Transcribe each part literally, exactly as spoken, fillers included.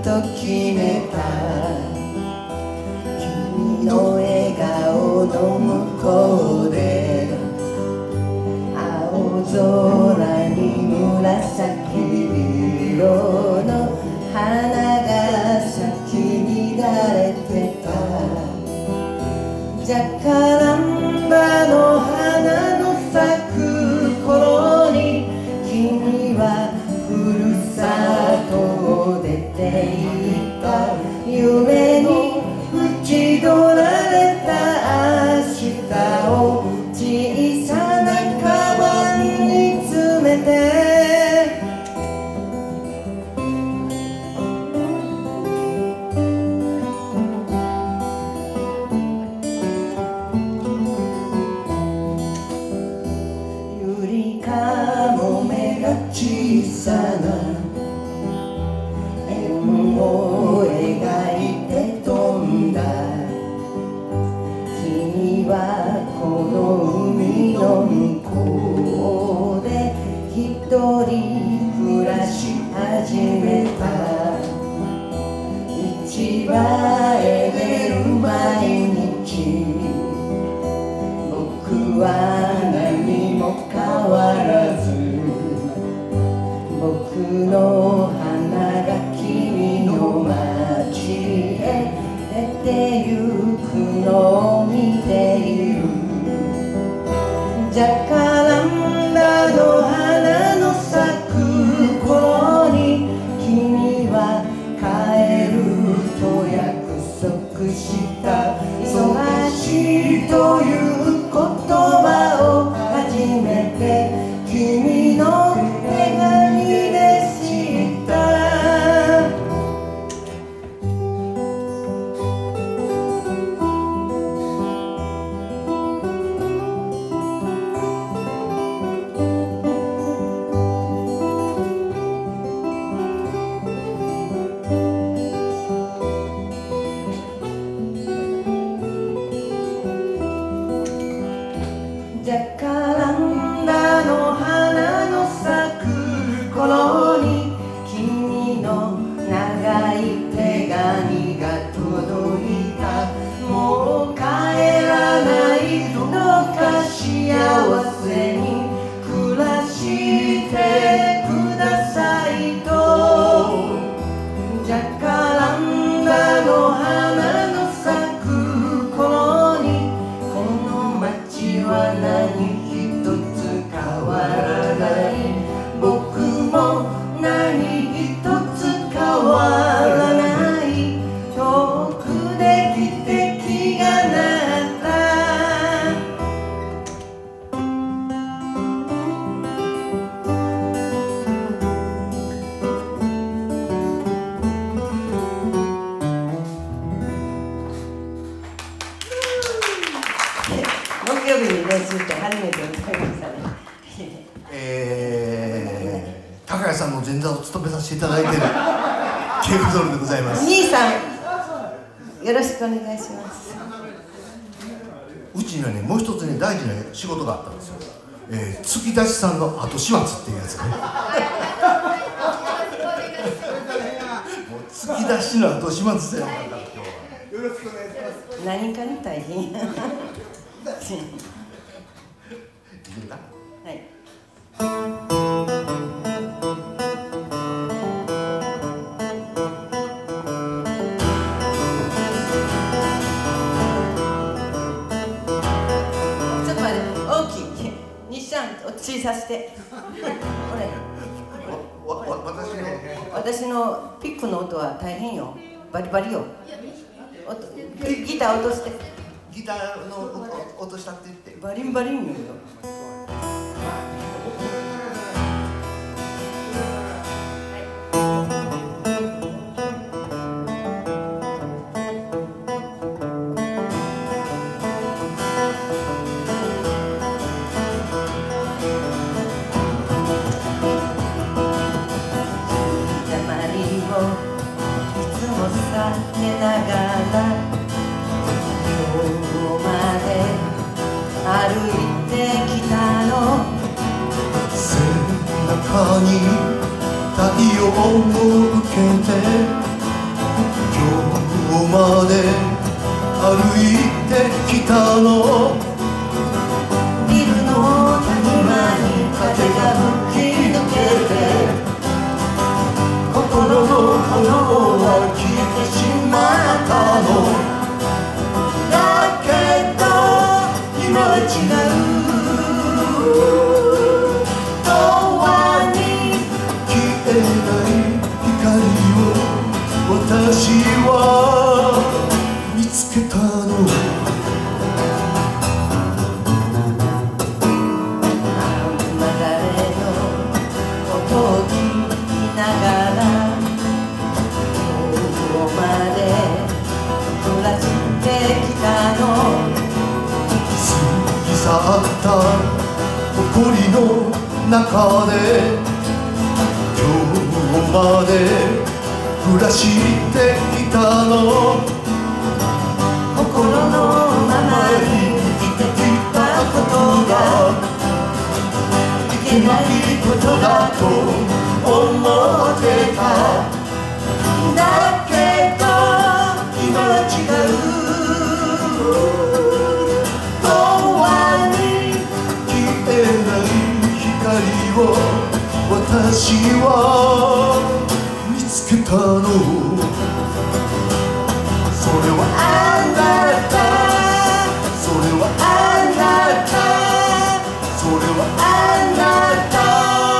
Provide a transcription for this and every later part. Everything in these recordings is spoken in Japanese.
と決めた。君の笑顔の向こうで青空に紫色の花が咲き乱れてた。ジャカランダの花の咲く頃に君はふるさとを出ていった。夢に打ち取られた明日を小さなカバンに詰めて。ゆりかもめが小さな円を描いて飛んだ。君はこの海の向こうで一人暮らし始めた。市場へ出る毎日僕は何も変わらず僕の花が君の街へ出てゆくのを見ている。ジャカランダの花の咲く頃に君は帰ると約束した。忙しいという言葉を初めて君の手紙で知った。ジャカランダの花の咲く頃に君の長い手紙が届いた。もう帰らないどうか幸せに暮らしてくださいと。ジャカランダの花の咲く頃にこの街は何一つ変わらない。僕も何一つ変わらない。遠くで汽笛が鳴った。木曜日に練習して初めて歌いましたね。 えー、高谷さんの前座を務めさせていただいているケイブドールでございます。 兄さん、よろしくお願いします。 うちにはね、もう一つね、大事な仕事があったんですよ。えー、月出しさんの後始末っていうやつね。もう月出しの後始末せやんか、今日は。よろしくお願いします。 何かに大変や。はい。ちょっと待って、大きい。西ちゃん、小させて。これ。 私の私のピックの音は大変よ。バリバリよ。ギター落として。 ギターの音したって言って。 バリンバリンよ。寝ながらここまで歩いてきたの。 背中に太陽を向けてきたの。 ビルの谷間に風が吹き抜けて、心の炎は消えてしまったの。だけど今は違う。永遠に消えない光を私は見つけたの。 流れの音を聞きながら今日まで暮らしてきたの。 過ぎ去った誇りの中で今日まで暮らしてきたの。 心のままに生きてきたことがいけないことだと思ってた。だけど今は違う。永遠に消えない光を私は見つけたの。それはあなた、それはあなた、それはあなた。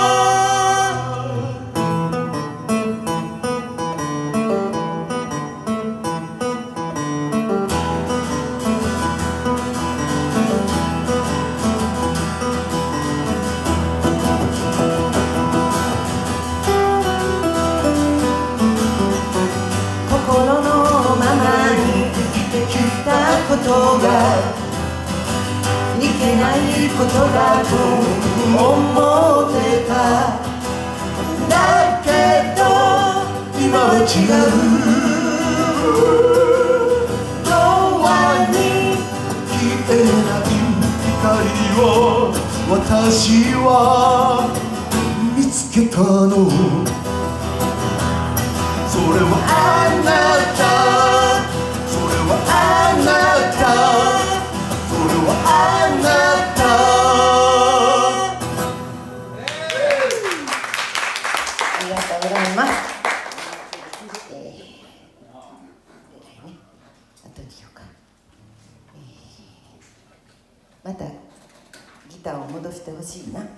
心のままに生きてきたことがいけないことだと思ってた。だけど今は違う。永遠に消えない光を私は見つけたの。それはあなた、それはあなた、それはあなた。 ありがとうございます。えー、ね、あとにしようか。えー、またギターを戻してほしいな。い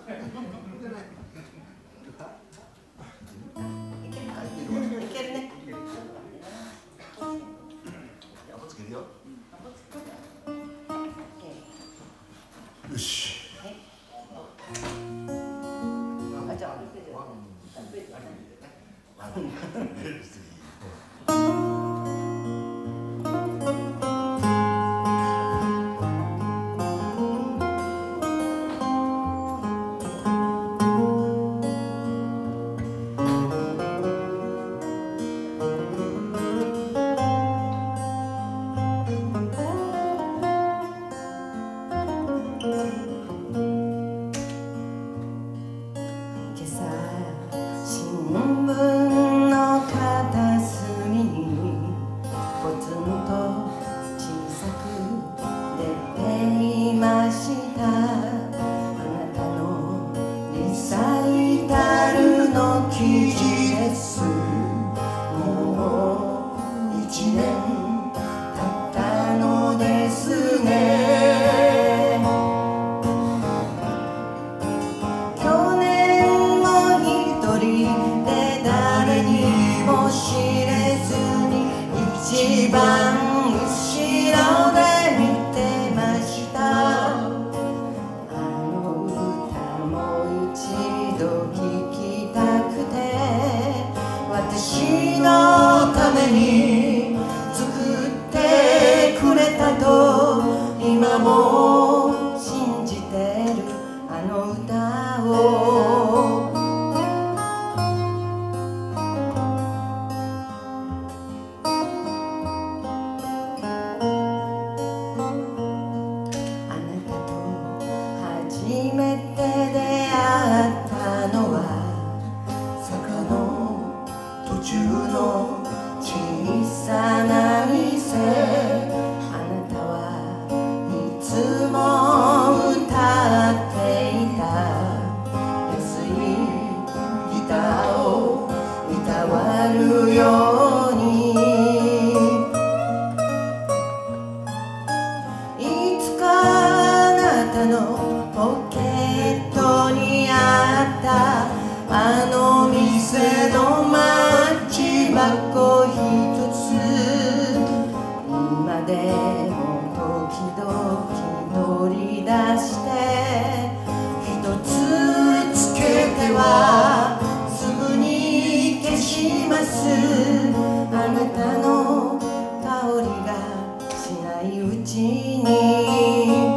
けるか？いけるね。 よし。 あ、じゃあ。今朝新聞の片隅にポツンと小さく出ていました。あなたのリサイタルの記事です。もう一年経ったのですね。去年も一人で誰にも知れずに一番後ろで見てました。あの歌も一度聴きたくて私のために作ってくれたと今も信じてるあの歌を。あなたと初めて出会ったのは坂の途中の小さな店。あなたはあの店のマッチ箱ひとつ今でも時々取り出してひとつつけてはすぐに消します。あなたの香りがしないうちに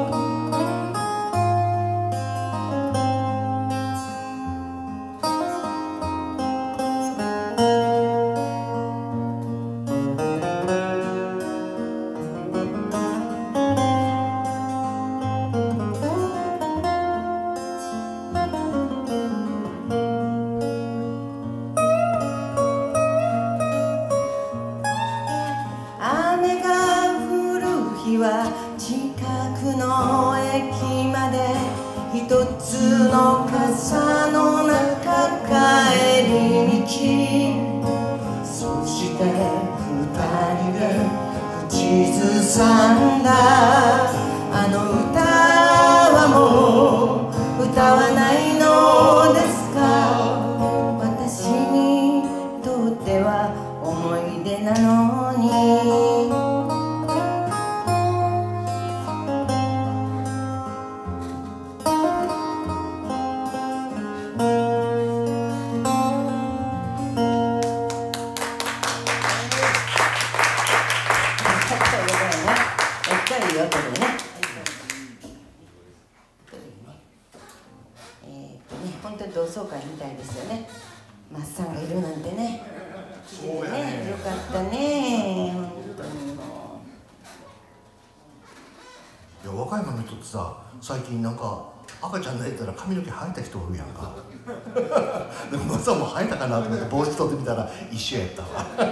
近くの駅まで一つの傘の中帰り道そして二人で口ずさんだあの歌はもう歌わないのですか私にとっては思い出なのに本当に同窓会みたいですよね。マッサンがいるなんてね。そうやね。よかったね。本当にもう。いや和歌山の人ってさ、最近なんか赤ちゃん泣いたら髪の毛生えた人おるやんか。でもマッサンも生えたかなと思って帽子取ってみたら一緒やったわ。喋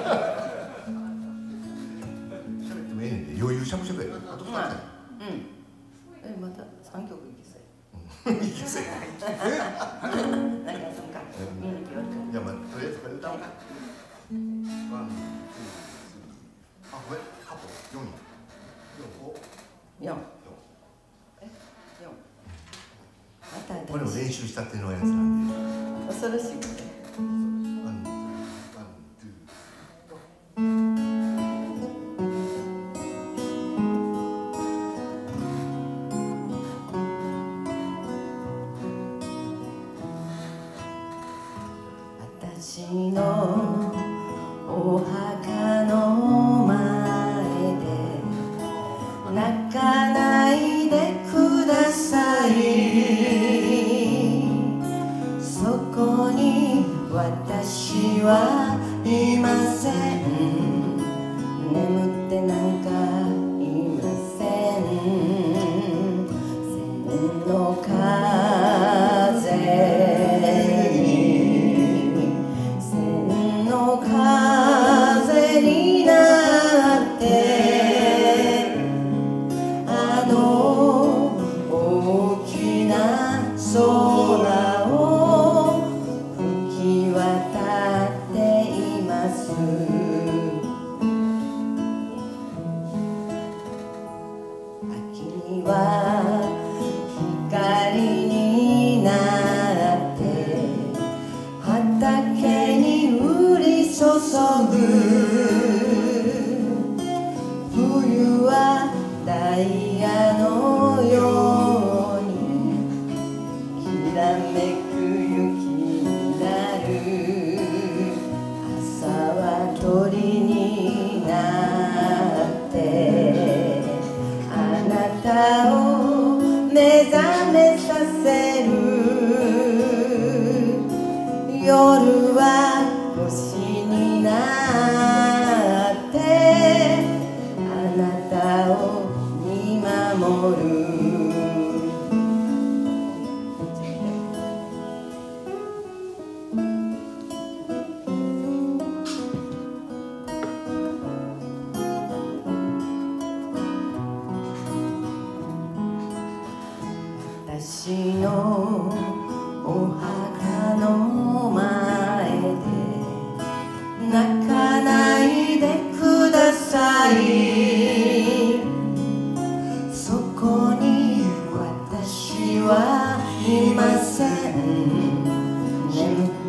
ってもええねんで、余裕しゃぶしゃぶや。あとふたつ。うん。 え、また三曲いきそう。 いきそうや。 何がすんか。 いやまあとりあえずこれ歌おうか。ワン、ツー、スリー。あ、これカット四や。 四。え、四。またこれも練習したてのやつなんで。 恐ろしい。 ワン、ワン、ツー。 私のお墓の前で泣かないでくださいそこに私はいません眠ってなんかいません千の風風になってあの大きな空を吹き渡っています秋には光になって畑に降り注ぐ冬はダイヤのようにきらめく雪になる朝は鳥になってあなたを目覚めさせる夜は星になってあなたを見守る私のお墓の前で泣かないでくださいそこに私はいません眠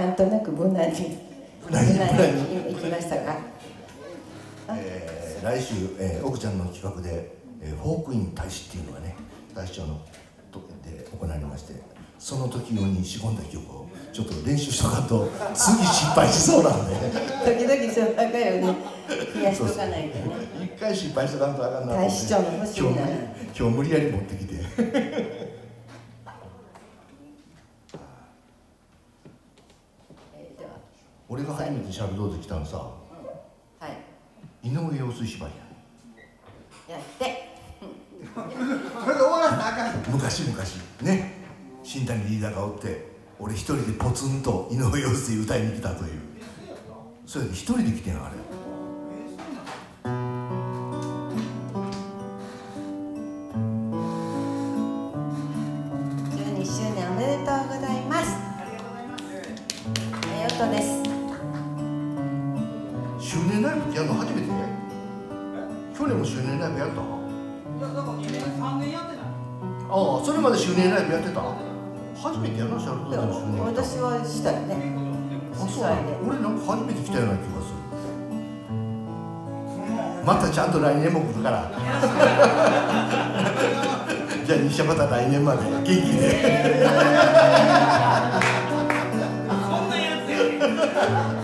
なんとなく無難に無難に無難に行きましたか。 えー、来週、えー、奥ちゃんの企画で、えー、フォークイン大使っていうのがね、大使長のとで行われまして、その時用に仕込んだ曲をちょっと練習しとかんと次失敗しそうなんで時々そうばっかりをね増やしとかないとね。 一回失敗しとかんとあかんなと思って、 大使長の欲しいな。 今日今日無理やり持ってきて俺が初めてシャルドーゼ来たのさ、 はい、 井上陽水芝居やってこれで終わらせなあかん。 昔々ね、新谷リーダーがおって俺一人でポツンと井上陽水歌いに来たという、それで一人で来てんあれ。 じゅうにしゅうねんおめでとうございます。 ありがとうございます。 えよとです。 周年ライブってやるの初めて？去年も周年ライブやった？ いや、だからにねん、さんねんやってない。 ああ、それまで周年ライブやってた？初めてやな、シャルドーゼの周年。 私はしたよね。 あ、そうだ。俺なんか初めて来たような気がする。またちゃんと来年も来るからじゃあ西はまた来年まで元気でこんなやつや。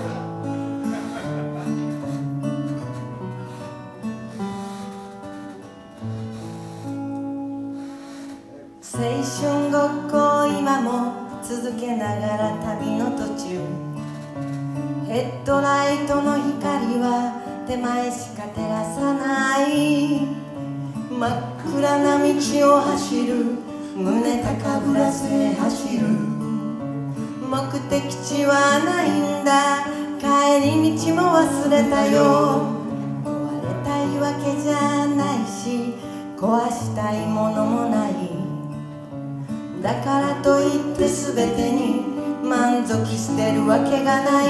青春ごっこ今も続けながら旅の途中、ヘッドライトの光は手前しか照らさない、真っ暗な道を走る胸高ぶらせ走る、目的地はないんだ、帰り道も忘れたよ、壊れたいわけじゃないし壊したいものもない、だからといって全てに満足してるわけがない、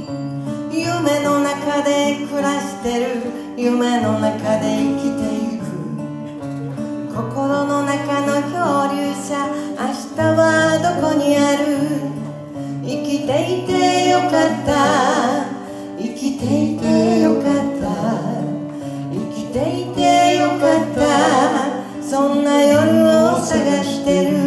夢の中で暮らしてる、夢の中で生きていく、心の中の漂流者、明日はどこにある、生きていてよかった、生きていてよかった、生きていてよかった、そんな夜を探してる。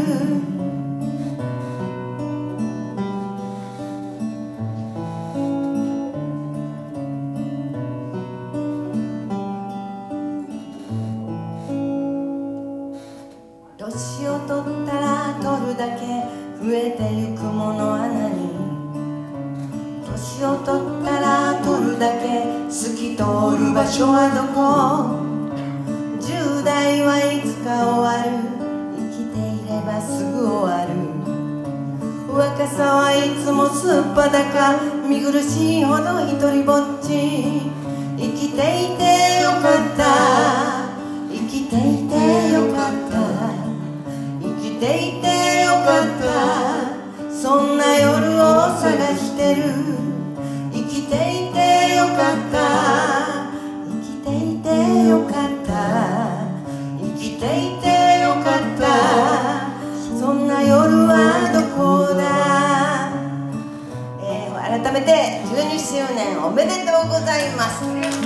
年を取ったら取るだけ増えてゆくものは何、年を取ったら取るだけ透き通る場所はどこ、じゅう代はいつか終わる、生きていればすぐ終わる、若さはいつもすっぱだか、見苦しいほど一人ぼっち、生きていてよかった、生きていてよかった、生きていてよかった、そんな夜を探してる、生きていてよかった、生きていてよかった、生きていてよかった、そんな夜はどこだ、えー、改めてじゅうにしゅうねんおめでとうございます。えーね、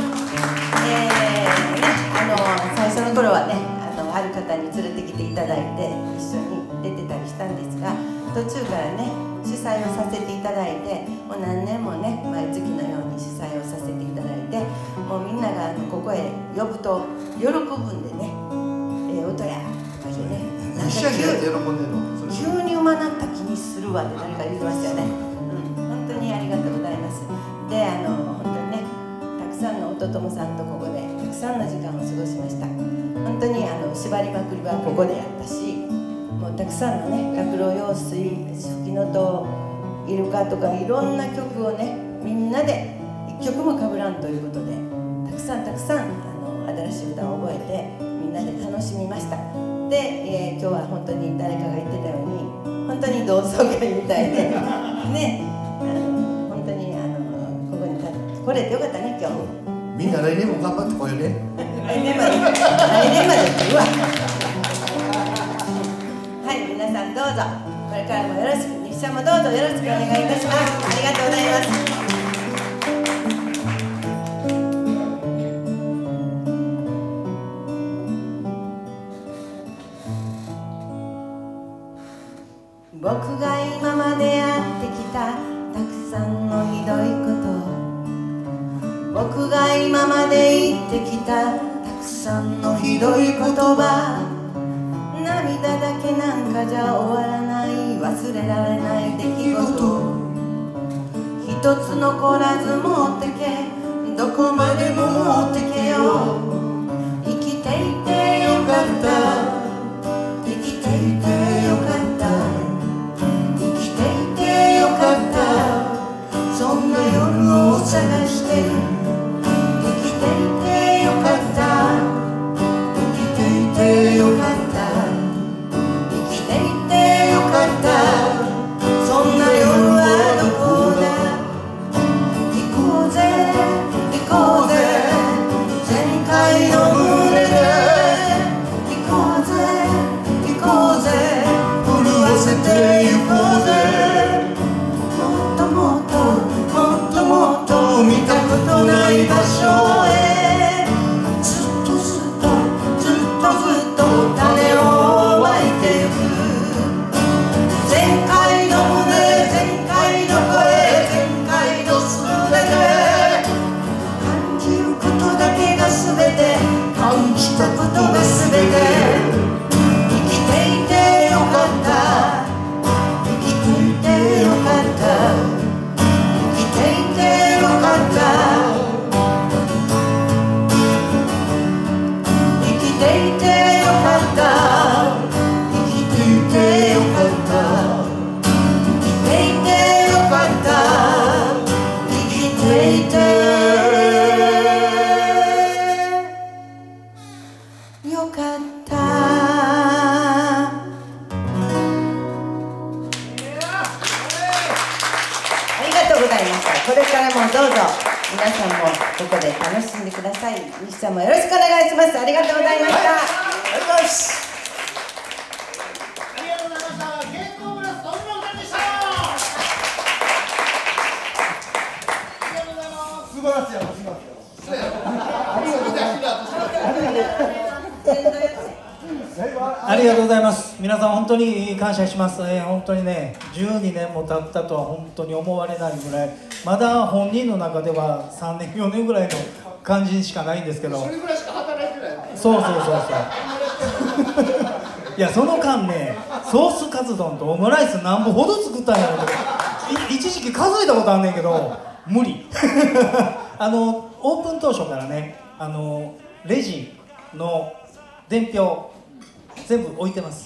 あの最初の頃はね、あのある方に連れてきていただいて一緒に出てたりしたんですが、途中からね主催をさせていただいて、もう何年もね毎月のように主催をさせていただいて、もうみんながあのここへ呼ぶと喜ぶんでね、えー、音やとか言ってね、なんか 急, 急にうまなった気にするわって誰か言ってましたよね、うん、本当にありがとうございます。で、あの本当にね、たくさんの音友さんとここでたくさんの時間を過ごしました。本当にあの縛りまくりはここでやったし、もうたくさんのね、学郎用水、吹きのとイルカとかいろんな曲をね、みんなで一曲もかぶらんということで、たくさんたくさんあの新しい歌を覚えてみんなで楽しみました。で、えー、今日は本当に誰かが言ってたように本当に同窓会みたいでね、あの本当にあのここに来れてよかったね今日。 みんな来年も頑張ってこようね。 来年まで来年まで来るわ。はい、皆さんどうぞこれからもよろしく。西西さんもどうぞよろしくお願いいたします。ありがとうございます。僕が今までやってきたたくさんのひどいこと、僕が今まで言ってきたたくさんのひどい言葉、涙だけなんかじゃ終わらない忘れられない出来事、一つ残らず持ってけ、どこまでも持ってけよ。生きていてよかった、生きていてよかった、生きていてよかった、そんな夜を探してる。生きていてよかった、生きていてよかった、生きていてよかった、そんな夜はどこだ。行こうぜ行こうぜ全開の胸で、行こうぜ行こうぜ震わせて行こうぜ。もっともっともっともっと見たことない場所へ、ずっとずっとずっとずっと種をまいてゆく。全開の胸全開の声全開のすべて、感じることだけがすべて、感じたことがすべて。生きていてよかった、生きていてよかった、生きていてよかった、生きていてよかった、生きていてよかった、生きていてよかった、生きていてよかった。ありがとうございました。これからもどうぞ皆さんもここで楽しんでください。西さんもよろしくお願いします。ありがとうございました。 ありがとうございます。 ありがとうございました。原稿ブラスト富野さんでした。ありがとうございます。 素晴らしい、素晴らしい。そうやろ。ありがとうございます。 ありがとうございます。皆さん本当に感謝します、えー、本当にねじゅうにねんも経ったとは本当に思われないぐらい、まだ本人の中ではさんねんよねんぐらいの感じしかないんですけど、 それぐらいしか働いてない。 そうそうそうそういやその間ねソースカツ丼とオムライスなんぼほど作ったんやろうとい一時期数えたことあんねんけど無理あのオープン当初からね、あのレジの伝票全部置いてます。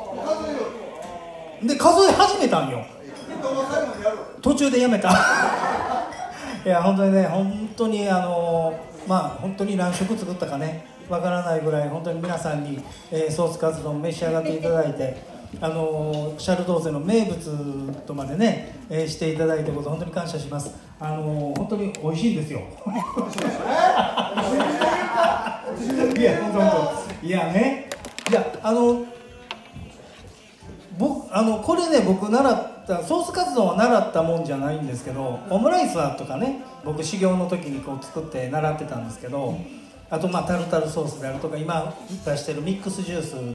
で数え始めたんよ。途中でやめたいや本当にね本当にあのまあ本当に何食作ったかねわからないぐらい本当に皆さんに、えー、ソースカツ丼召し上がっていただいて、あのシャルドーゼの名物とまでね、えー、していただいたこと本当に感謝します。あの本当に美味しいんですよいや本当本当いやねいやあの僕あのこれね僕習ったソースカツ丼は習ったもんじゃないんですけど、オムライスはとかね僕修行の時にこう作って習ってたんですけど、あとまあタルタルソースであるとか今出してるミックスジュース